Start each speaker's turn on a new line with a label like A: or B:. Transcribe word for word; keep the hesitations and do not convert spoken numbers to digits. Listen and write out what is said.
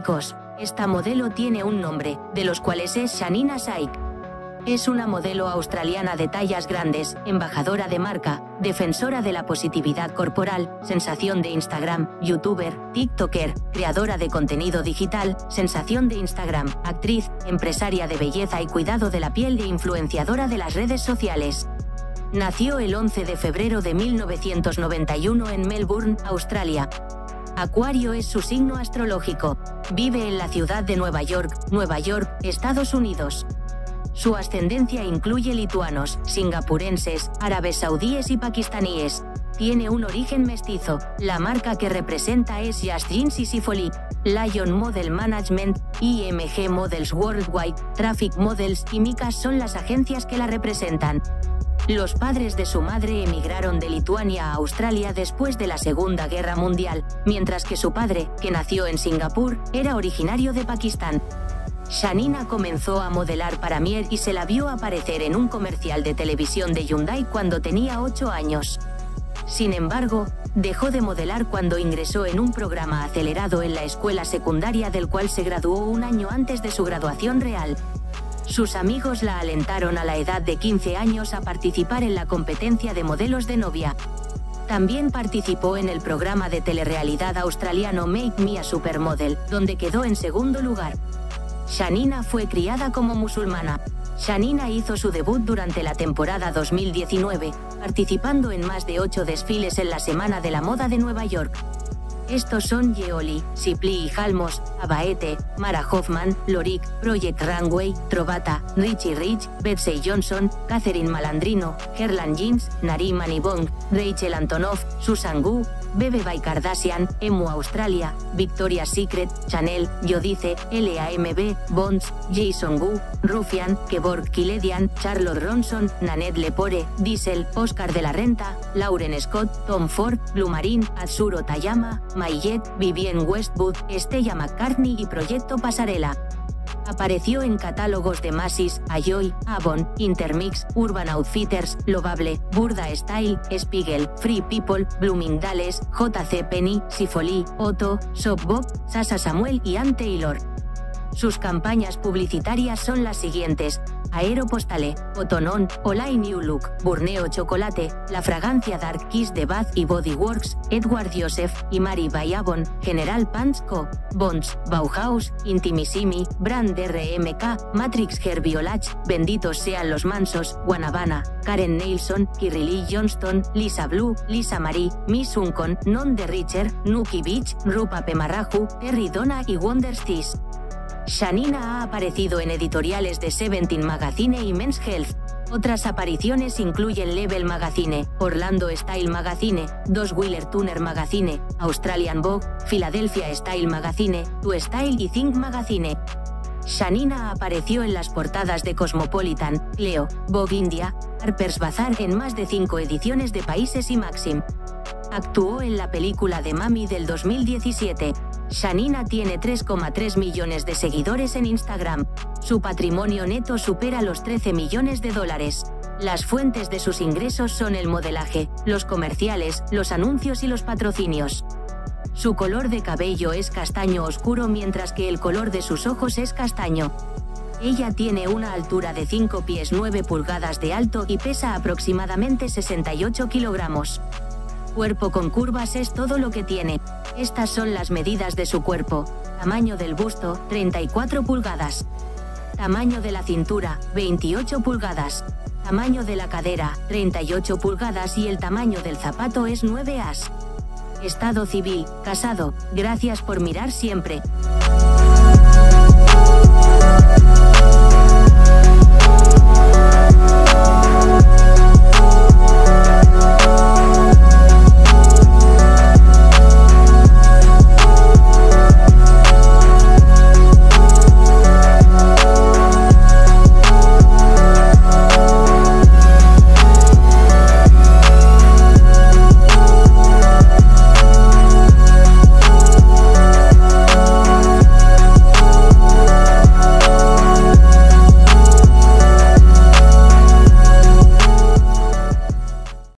A: chicos, esta modelo tiene un nombre, de los cuales es Shanina Shaikh. Es una modelo australiana de tallas grandes, embajadora de marca, defensora de la positividad corporal, sensación de Instagram, youtuber, tiktoker, creadora de contenido digital, sensación de Instagram, actriz, empresaria de belleza y cuidado de la piel e influenciadora de las redes sociales. Nació el once de febrero de mil novecientos noventa y uno en Melbourne, Australia. Acuario es su signo astrológico. Vive en la ciudad de Nueva York, Nueva York, Estados Unidos. Su ascendencia incluye lituanos, singapurenses, árabes saudíes y pakistaníes. Tiene un origen mestizo. La marca que representa es Just Jeans y Sifoli. Lion Model Management, I M G Models Worldwide, Traffic Models y Micas son las agencias que la representan. Los padres de su madre emigraron de Lituania a Australia después de la Segunda Guerra Mundial, mientras que su padre, que nació en Singapur, era originario de Pakistán. Shanina comenzó a modelar para Mier y se la vio aparecer en un comercial de televisión de Hyundai cuando tenía ocho años. Sin embargo, dejó de modelar cuando ingresó en un programa acelerado en la escuela secundaria del cual se graduó un año antes de su graduación real. Sus amigos la alentaron a la edad de quince años a participar en la competencia de modelos de novia. También participó en el programa de telerrealidad australiano Make Me a Supermodel, donde quedó en segundo lugar. Shanina fue criada como musulmana. Shanina hizo su debut durante la temporada dos mil diecinueve, participando en más de ocho desfiles en la Semana de la Moda de Nueva York. Estos son Yeoli, Sipli y Halmos, Abaete, Mara Hoffman, Lorik, Project Runway, Trovata, Richie Rich, Betsey Johnson, Catherine Malandrino, Herlan Jeans, Nari Manibong, Rachel Antonoff, Susan Gu, Bebe by Kardashian, Emu Australia, Victoria's Secret, Chanel, Yodice, L A M B, Bonds, Jason Gu, Rufian, Kevork Kiledian, Charlotte Ronson, Nanette Lepore, Diesel, Oscar de la Renta, Lauren Scott, Tom Ford, Blue Marine, Atsuro Tayama, Mayet, Vivienne Westwood, Stella McCartney y Proyecto Pasarela. Apareció en catálogos de Macy's, Ajoy, Avon, Intermix, Urban Outfitters, Lovable, Burda Style, Spiegel, Free People, Bloomingdale's, J C Penney, Sifoli, Otto, Shopbop, Sasa Samuel y Ann Taylor. Sus campañas publicitarias son las siguientes: Aeropostale, Cotton On, Olay New Look, Burneo Chocolate, la fragancia Dark Kiss de Bath y Body Works, Edward Joseph, Imari by Avon, General Pants Co., Bonds, Bauhaus, Intimissimi, Brand R M K, Matrix Herbiolach, Benditos Sean los Mansos, Guanabana, Karen Neilson, Kirry Lee Johnston, Lisa Blue, Lisa Marie, Miss Uncon, Non de Richer, Nuki Beach, Rupa Pemaraju, Terry Donna y Wonder Stis. Shanina ha aparecido en editoriales de Seventeen Magazine y Men's Health. Otras apariciones incluyen Level Magazine, Orlando Style Magazine, Dos Wheeler Tuner Magazine, Australian Vogue, Philadelphia Style Magazine, To Style y Think Magazine. Shanina apareció en las portadas de Cosmopolitan, Cleo, Vogue India, Harper's Bazaar en más de cinco ediciones de Países y Maxim. Actuó en la película de Mami del dos mil diecisiete. Shanina tiene tres coma tres millones de seguidores en Instagram. Su patrimonio neto supera los trece millones de dólares. Las fuentes de sus ingresos son el modelaje, los comerciales, los anuncios y los patrocinios. Su color de cabello es castaño oscuro mientras que el color de sus ojos es castaño. Ella tiene una altura de cinco pies nueve pulgadas de alto y pesa aproximadamente sesenta y ocho kilogramos. Cuerpo con curvas es todo lo que tiene. Estas son las medidas de su cuerpo. Tamaño del busto, treinta y cuatro pulgadas. Tamaño de la cintura, veintiocho pulgadas. Tamaño de la cadera, treinta y ocho pulgadas y el tamaño del zapato es nueve as. Estado civil, casado. Gracias por mirar siempre.